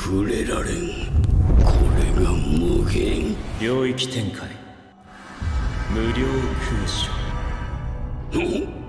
触れられん。これが無限領域展開無料空所。